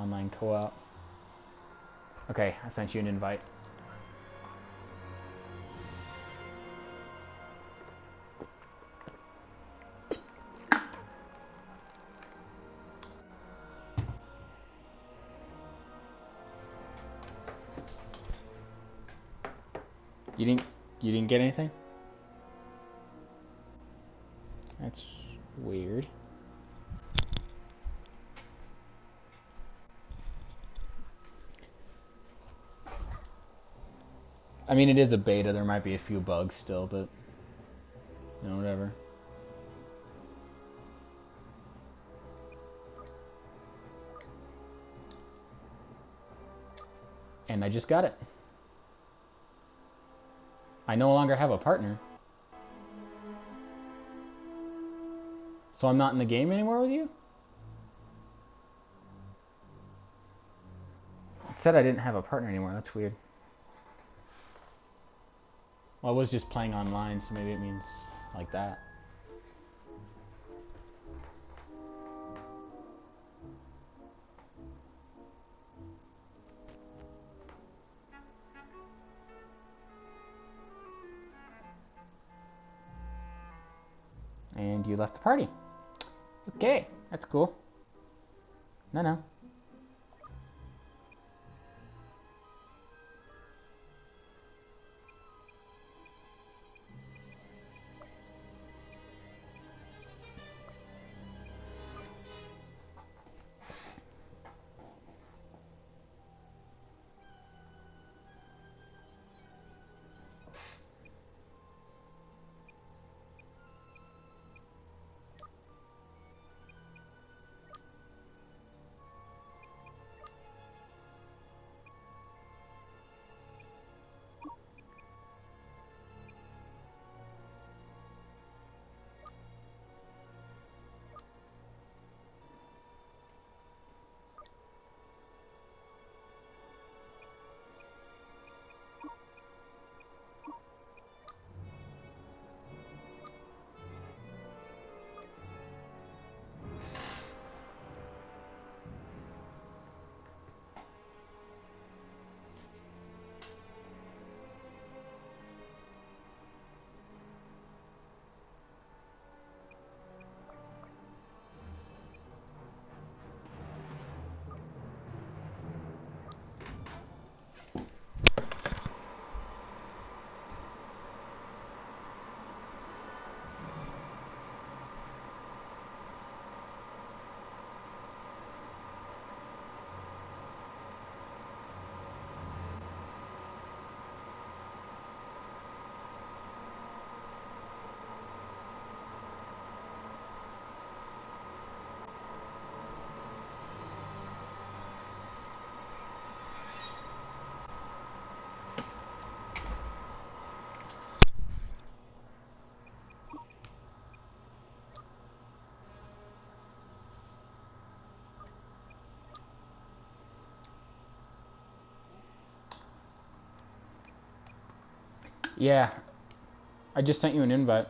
online co-op. Okay, I sent you an invite. You didn't get anything? That's weird. I mean, it is a beta. There might be a few bugs still, but you know, whatever. And I just got it. I no longer have a partner. So I'm not in the game anymore with you? It said I didn't have a partner anymore. That's weird. Well, I was just playing online, so maybe it means like that. And you left the party. Okay, that's cool. No. Yeah, I just sent you an invite.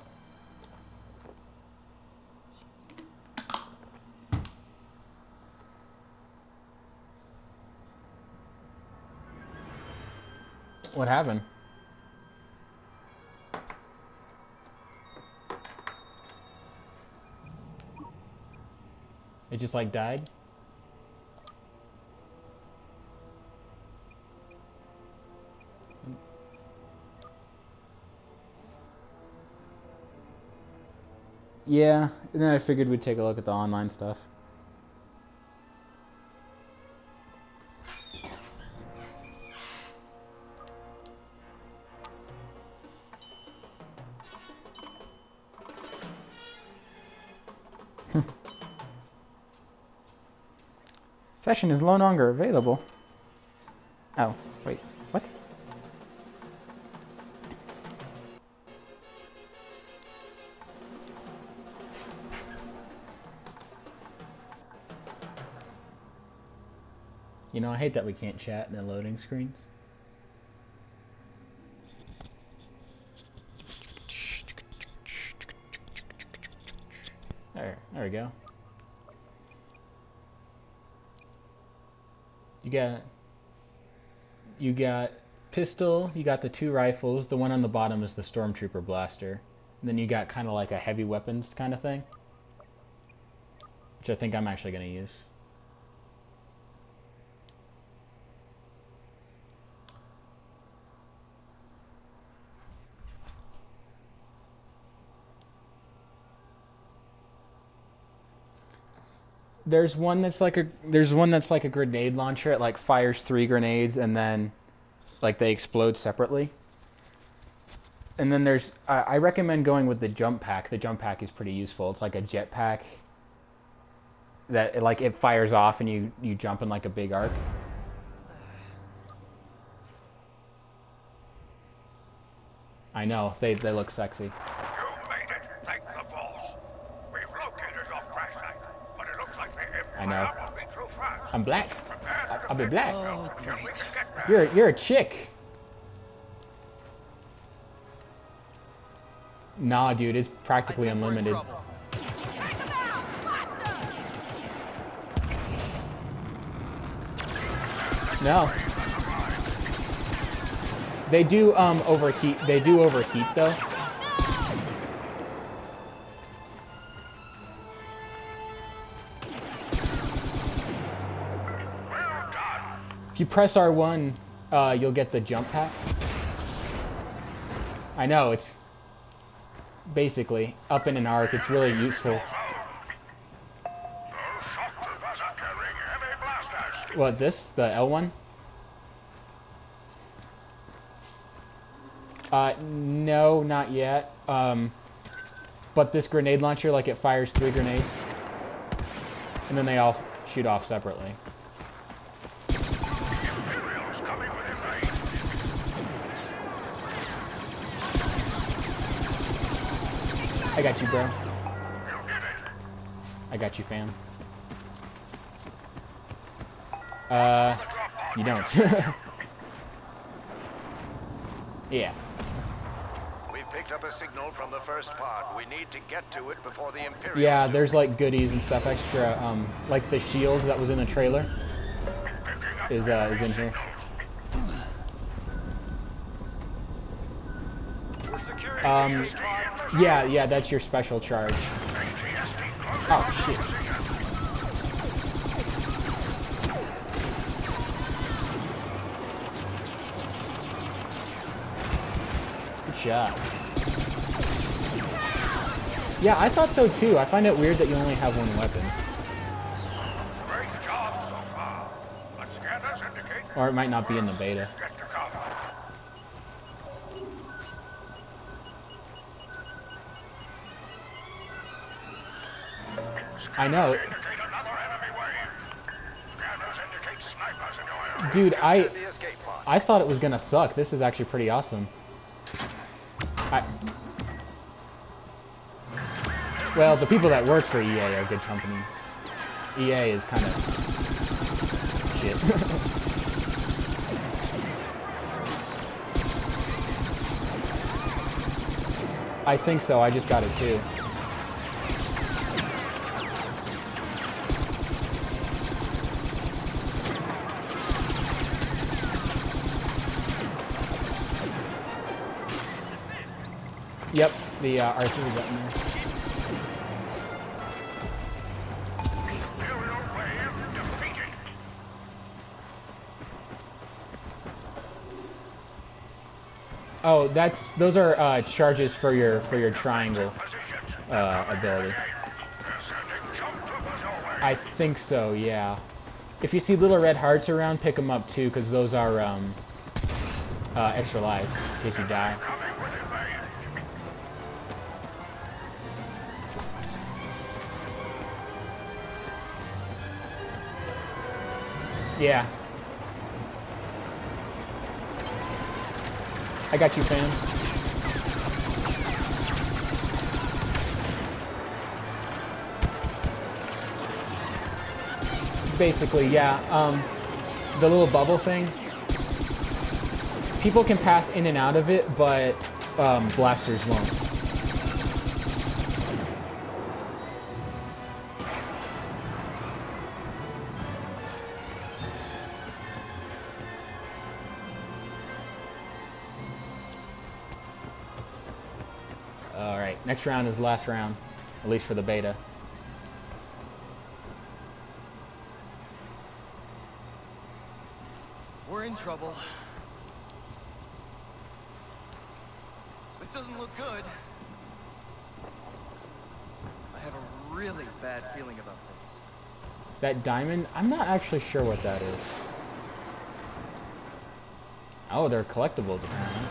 What happened? It just like died? Yeah, and then I figured we'd take a look at the online stuff. Session is no longer available. Oh, wait, what? You know, I hate that we can't chat in the loading screens. There we go. You got pistol, you got the 2 rifles, the one on the bottom is the stormtrooper blaster. And then you got kind of like a heavy weapons kind of thing, which I think I'm actually going to use. There's one that's like a grenade launcher. It like fires 3 grenades and then like they explode separately. And then there's I recommend going with the jump pack. The jump pack is pretty useful. It's like a jet pack that it fires off and you jump in like a big arc. I know, they look sexy. You made it, thank the balls. We've located your crash site, but it looks like the I know. Empire will be too fast. I'm black. I'll be black. Oh, great. You're a chick. Nah, dude, it's practically unlimited. No. They do overheat. They do overheat though. If you press R1, you'll get the jump pack. I know, it's basically up in an arc. It's really useful. What, this? The L1? No, not yet. But this grenade launcher, like, it fires 3 grenades. And then they all shoot off separately. I got you, bro. I got you, fam. You don't. Yeah. We've picked up a signal from the first pod. We need to get to it before the Imperials Yeah, do. there's like goodies and stuff extra. Like the shield that was in the trailer is in here. Yeah, that's your special charge. Oh shit. Good shot. Yeah, I thought so too. I find it weird that you only have 1 weapon. Great job so far. But scanners indicate Or it might not be in the beta. get to come. I know. Indicate another enemy wave. Scanners indicate snipers in your area. Dude, The escape pod. I thought it was gonna suck. This is actually pretty awesome. Well, the people that work for EA are good companies. EA is kind of shit. I think so. I just got it too. Yep, the R3 button there. Imperial wave defeated. Oh, those are charges for your triangle Positions. ability. They're sending jump troopers your way. I think so, yeah. If you see little red hearts around, pick them up too, because those are extra lives in case you die. Coming with invade. Yeah. I got you, fam. Basically, yeah. The little bubble thing. People can pass in and out of it, but blasters won't. Next round is last round, at least for the beta. We're in trouble. This doesn't look good. I have a really bad feeling about this. That diamond, I'm not actually sure what that is. Oh, they're collectibles apparently.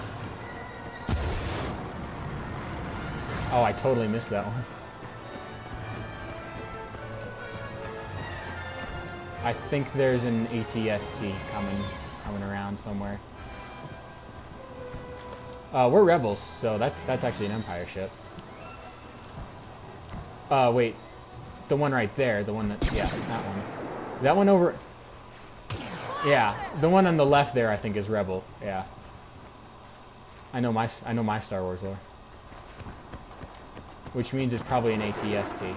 Oh, I totally missed that one. I think there's an ATST coming around somewhere. We're rebels, so that's actually an Empire ship. Wait, the one right there, the one that, yeah, that one. That one over. Yeah, the one on the left there, I think, is Rebel. Yeah. I know my Star Wars lore. Which means it's probably an ATST.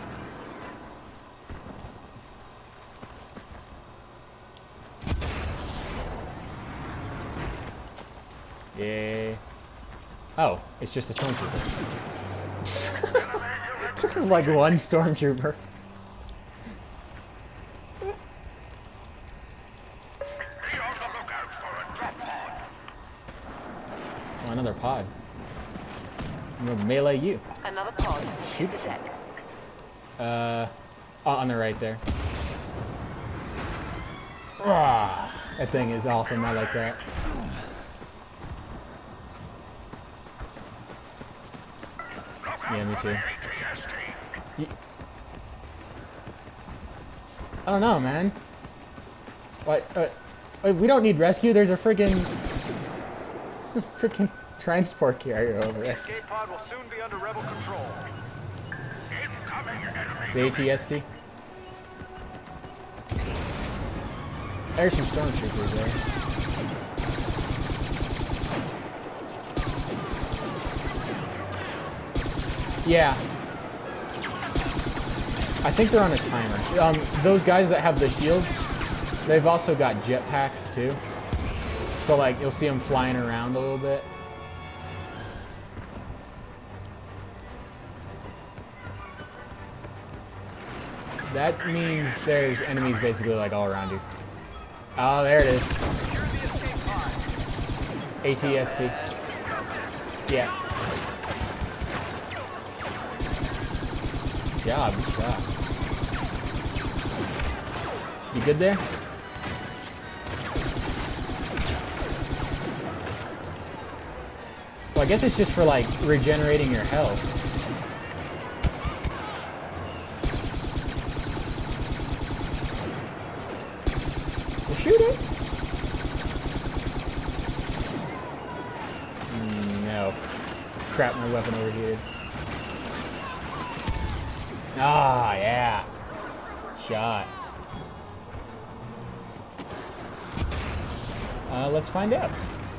Yeah. Oh, it's just a stormtrooper. Like one stormtrooper. Be on the lookout for a drop pod. Oh, another pod. I'm gonna melee you. Another pod. Shoot. The deck. On the right there. Ah, that thing is awesome. I like that. Yeah, me too. I don't know, man. What? We don't need rescue. There's a freaking transport carrier over there. Escape pod will soon be under rebel control. Incoming enemy. The ATST. There's some stormtroopers there. Yeah. I think they're on a timer. Those guys that have the shields, they've also got jetpacks too. So like, you'll see them flying around a little bit. That means there's enemies basically like all around you. Oh, there it is. ATST. Yeah. Good job. You good there? So I guess it's just for like regenerating your health. Well, shoot it. No. Crap, my weapon overheated. Ah, yeah. Shot. Let's find out.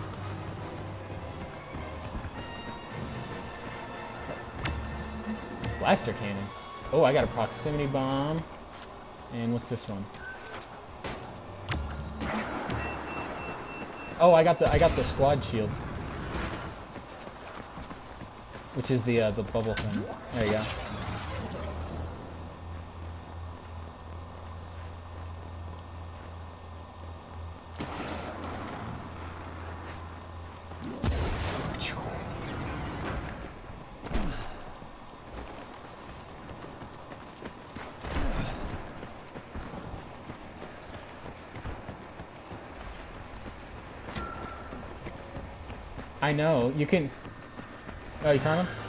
Blaster cannon. Oh, I got a proximity bomb. And what's this one? Oh, I got the squad shield. Which is the bubble thing. There you go. I know, you can... Oh, you found him?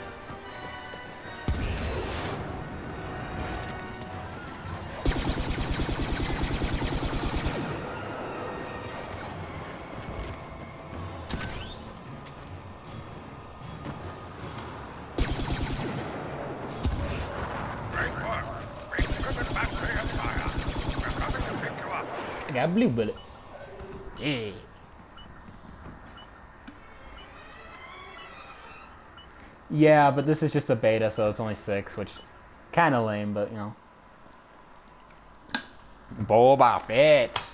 Great work. We've driven back the Empire. We're coming to pick you up. I got blue bullets. Yeah. Yeah, but this is just a beta, so it's only 6, which is kind of lame, but you know. Boba Fett.